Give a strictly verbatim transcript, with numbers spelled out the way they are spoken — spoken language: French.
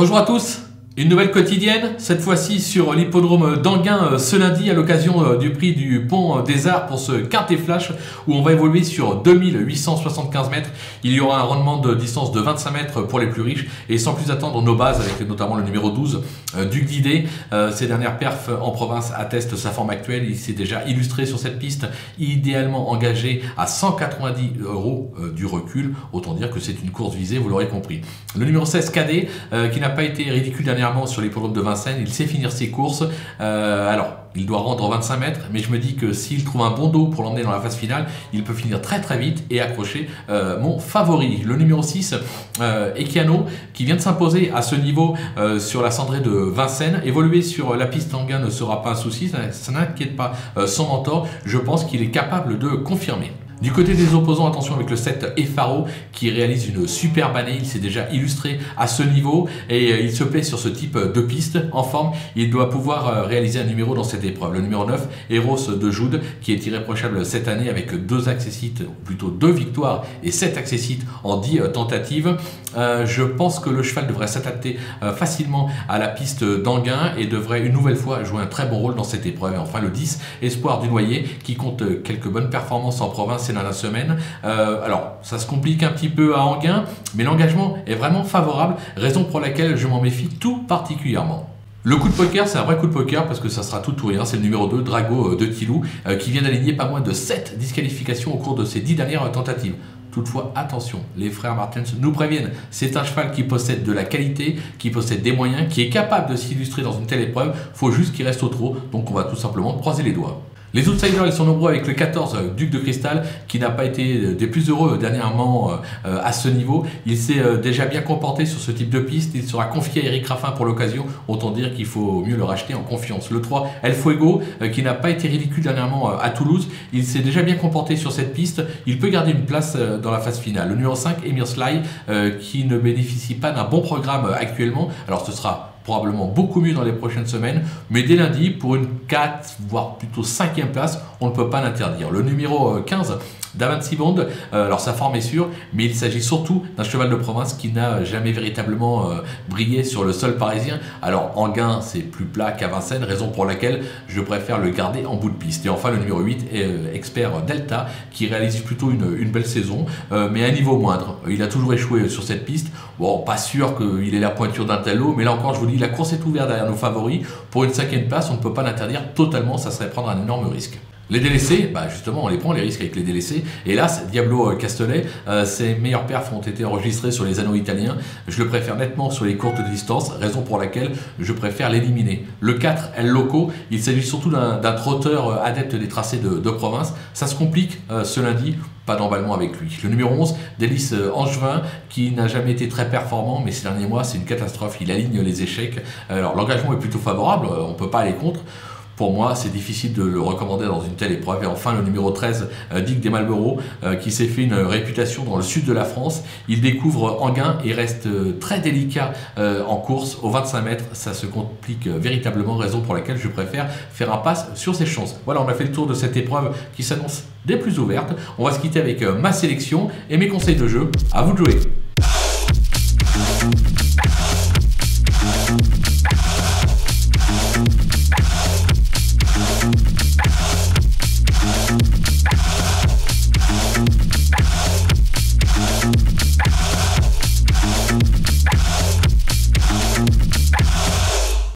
Bonjour à tous, une nouvelle quotidienne, cette fois-ci sur l'hippodrome d'Anguin ce lundi à l'occasion du prix du Pont des Arts pour ce Quintet Flash où on va évoluer sur deux mille huit cent soixante-quinze mètres. Il y aura un rendement de distance de vingt-cinq mètres pour les plus riches et sans plus attendre nos bases avec notamment le numéro douze, euh, Duc d'Idée. Euh, ses dernières perfs en province attestent sa forme actuelle. Il s'est déjà illustré sur cette piste, idéalement engagé à cent quatre-vingt-dix euros euh, du recul. Autant dire que c'est une course visée, vous l'aurez compris. Le numéro seize, Cadet, euh, qui n'a pas été ridicule dernièrement sur l'hippodrome de Vincennes, il sait finir ses courses. Euh, alors, il doit rendre vingt-cinq mètres, mais je me dis que s'il trouve un bon dos pour l'emmener dans la phase finale, il peut finir très très vite et accrocher euh, mon favori. Le numéro six, euh, Ekiano, qui vient de s'imposer à ce niveau euh, sur la cendrée de Vincennes. Évoluer sur la piste Anguin ne sera pas un souci, ça, ça n'inquiète pas euh, son mentor. Je pense qu'il est capable de confirmer. Du côté des opposants, attention avec le sept Efaro qui réalise une superbe année. Il s'est déjà illustré à ce niveau et il se plaît sur ce type de piste en forme. Il doit pouvoir réaliser un numéro dans cette épreuve. Le numéro neuf, Eros de Joude, qui est irréprochable cette année avec deux accessites, ou plutôt deux victoires et sept accessites en dix tentatives. Euh, je pense que le cheval devrait s'adapter euh, facilement à la piste d'Anguin et devrait une nouvelle fois jouer un très bon rôle dans cette épreuve. Et enfin le dix, Espoir du Noyer, qui compte quelques bonnes performances en province ces dernières semaines. Euh, alors ça se complique un petit peu à Anguin, mais l'engagement est vraiment favorable, raison pour laquelle je m'en méfie tout particulièrement. Le coup de poker, c'est un vrai coup de poker parce que ça sera tout ou rien. C'est le numéro deux, Drago de Tilou, euh, qui vient d'aligner pas moins de sept disqualifications au cours de ses dix dernières tentatives. Toutefois, attention, les frères Martens nous préviennent, c'est un cheval qui possède de la qualité, qui possède des moyens, qui est capable de s'illustrer dans une telle épreuve. Il faut juste qu'il reste au trot, donc on va tout simplement croiser les doigts. Les outsiders, ils sont nombreux avec le quatorze, Duc de Cristal, qui n'a pas été des plus heureux dernièrement euh, à ce niveau. Il s'est euh, déjà bien comporté sur ce type de piste. Il sera confié à Eric Raffin pour l'occasion. Autant dire qu'il faut mieux le racheter en confiance. Le trois, El Fuego, euh, qui n'a pas été ridicule dernièrement euh, à Toulouse. Il s'est déjà bien comporté sur cette piste. Il peut garder une place euh, dans la phase finale. Le numéro cinq, Emir Sly, euh, qui ne bénéficie pas d'un bon programme euh, actuellement. Alors ce sera probablement beaucoup mieux dans les prochaines semaines, mais dès lundi, pour une quatre, voire plutôt cinquième place, on ne peut pas l'interdire. Le numéro quinze, Davancy Bond, euh, alors sa forme est sûre, mais il s'agit surtout d'un cheval de province qui n'a jamais véritablement euh, brillé sur le sol parisien. Alors Anguin, c'est plus plat qu'à Vincennes, raison pour laquelle je préfère le garder en bout de piste. Et enfin le numéro huit, est, euh, Expert Delta, qui réalise plutôt une, une belle saison, euh, mais à un niveau moindre. Il a toujours échoué sur cette piste. Bon, pas sûr qu'il ait la pointure d'un tel lot, mais là encore, je vous dis, la course est ouverte derrière nos favoris. Pour une cinquième place, on ne peut pas l'interdire totalement, ça serait prendre un énorme risque. Les délaissés, bah justement on les prend les risques avec les délaissés. Hélas, Diablo Castellet, euh, ses meilleurs perfs ont été enregistrés sur les anneaux italiens. Je le préfère nettement sur les courtes distances, raison pour laquelle je préfère l'éliminer. Le quatre, El Loco, il s'agit surtout d'un trotteur adepte des tracés de, de province. Ça se complique euh, ce lundi. Pas d'emballement avec lui. Le numéro onze, Délice Angevin, qui n'a jamais été très performant, mais ces derniers mois, c'est une catastrophe. Il aligne les échecs. Alors, l'engagement est plutôt favorable, on ne peut pas aller contre. Pour moi, c'est difficile de le recommander dans une telle épreuve. Et enfin, le numéro treize, euh, Dick des Malboro, euh, qui s'est fait une réputation dans le sud de la France. Il découvre Anguin et reste euh, très délicat euh, en course. Aux vingt-cinq mètres, ça se complique euh, véritablement, raison pour laquelle je préfère faire un pass sur ses chances. Voilà, on a fait le tour de cette épreuve qui s'annonce des plus ouvertes. On va se quitter avec euh, ma sélection et mes conseils de jeu. À vous de jouer.